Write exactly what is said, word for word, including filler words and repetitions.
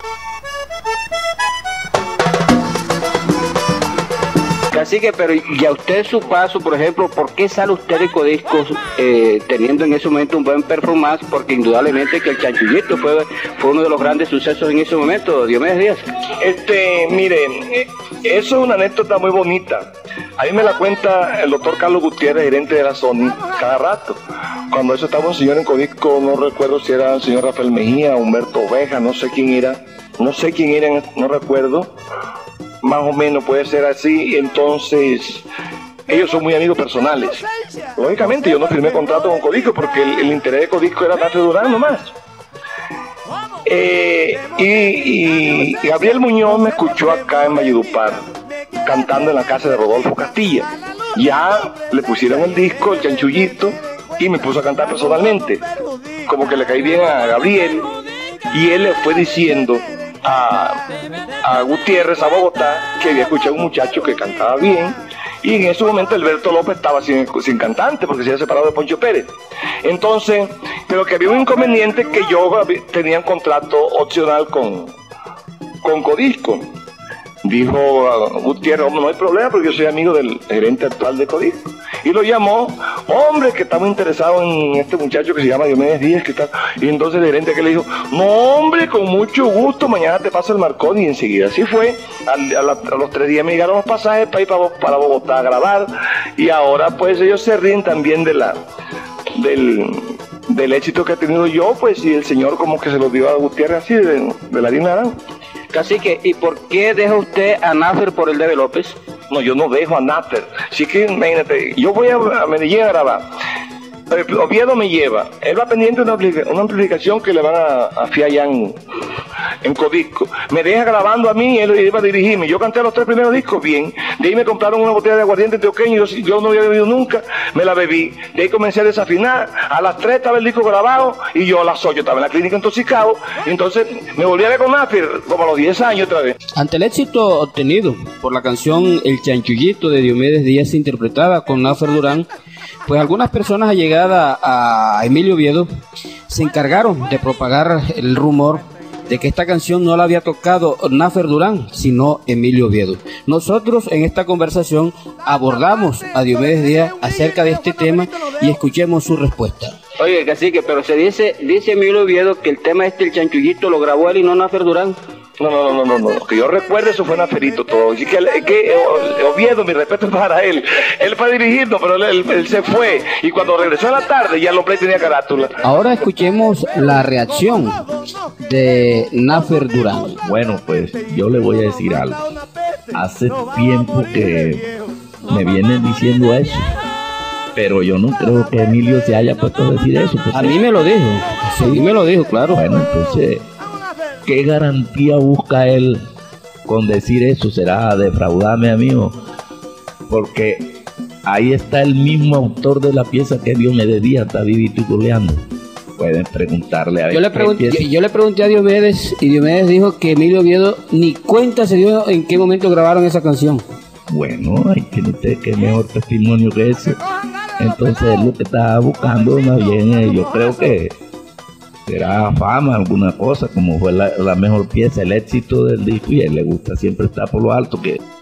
Así que, pero y a usted su paso, por ejemplo, ¿por qué sale usted de Codiscos eh, teniendo en ese momento un buen performance? Porque indudablemente que el Chanchullito fue, fue uno de los grandes sucesos en ese momento, Diomedes Díaz. Este, mire, eso es una anécdota muy bonita. A mí me la cuenta el doctor Carlos Gutiérrez, gerente de la Sony, cada rato. Cuando eso estaba un señor en Codisco, no recuerdo si era el señor Rafael Mejía, Humberto Oveja, no sé quién era, no sé quién era, no recuerdo. Más o menos puede ser así. Entonces ellos son muy amigos personales. Lógicamente yo no firmé contrato con Codisco porque el, el interés de Codisco era Naffer Durán nomás. Eh, y, y, y Gabriel Muñoz me escuchó acá en Valledupar cantando en la casa de Rodolfo Castilla. Ya le pusieron el disco, el Chanchullito, y me puso a cantar personalmente. Como que le caí bien a Gabriel y él le fue diciendo A, a Gutiérrez, a Bogotá, que había escuchado a un muchacho que cantaba bien, y en ese momento Alberto López estaba sin, sin cantante porque se había separado de Poncho Pérez. Entonces, pero que había un inconveniente, que yo tenía un contrato opcional con, con Codisco. Dijo uh, Gutiérrez, no hay problema porque yo soy amigo del gerente actual de Codisco. Y lo llamó, hombre, que estamos interesados en este muchacho que se llama Diomedes Díaz, que está. Y entonces el gerente que le dijo, no hombre, con mucho gusto, mañana te paso el Marconi. Y enseguida así fue. A, a, la, a los tres días me llegaron los pasajes para ir para, para Bogotá a grabar. Y ahora pues ellos se ríen también de la del, del éxito que he tenido yo, pues, y el señor como que se lo dio a Gutiérrez así, de, de la harina naranja. Cacique, ¿y por qué deja usted a Naffer por el Debe López? No, yo no dejo a Naffer. Sí que, imagínate, yo voy a, a Medellín a grabar. Oviedo me lleva. Él va pendiente de una, una amplificación que le van a, a fiar allá en, en Codisco. Me deja grabando a mí y él iba a dirigirme. Yo canté los tres primeros discos bien. De ahí me compraron una botella de aguardiente antioqueño. Yo, yo no había bebido nunca. Me la bebí. De ahí comencé a desafinar. A las tres estaba el disco grabado y yo a las ocho estaba en la clínica intoxicado. Y entonces me volví a ver con Naffer como a los diez años otra vez. Ante el éxito obtenido por la canción El Chanchullito de Diomedes Díaz, interpretada con Naffer Durán, pues algunas personas allegadas a Emilio Oviedo se encargaron de propagar el rumor de que esta canción no la había tocado Naffer Durán, sino Emilio Oviedo. Nosotros en esta conversación abordamos a Diomedes Díaz acerca de este tema y escuchemos su respuesta. Oye, cacique, pero se dice, dice Emilio Oviedo que el tema este, El Chanchullito, lo grabó él y no Naffer Durán. No, no, no, no, no, no, que yo recuerde eso fue Naferito todo. Así que, que Oviedo, mi respeto es para él. Él fue dirigiendo, pero él, él, él se fue. Y cuando regresó en la tarde, ya el hombre tenía carátula. Ahora escuchemos la reacción de Naffer Durán. Bueno, pues yo le voy a decir algo. Hace tiempo que me vienen diciendo eso, pero yo no creo que Emilio se haya puesto a decir eso. A mí me lo dijo, sí, me lo dijo, claro. Bueno, entonces, ¿qué garantía busca él con decir eso? ¿Será defraudarme a mí? O? Porque ahí está el mismo autor de la pieza que Diomedes Díaz, está vivito y coleando. Pueden preguntarle a ver. Yo le, pregunté, yo, yo le pregunté a Diomedes y Diomedes dijo que Emilio Oviedo ni cuenta se dio en qué momento grabaron esa canción. Bueno, hay que notar que mejor testimonio que ese. Entonces lo que estaba buscando, más bien, eh, yo creo que será fama, alguna cosa, como fue la, la mejor pieza, el éxito del disco, y a él le gusta siempre estar por lo alto, que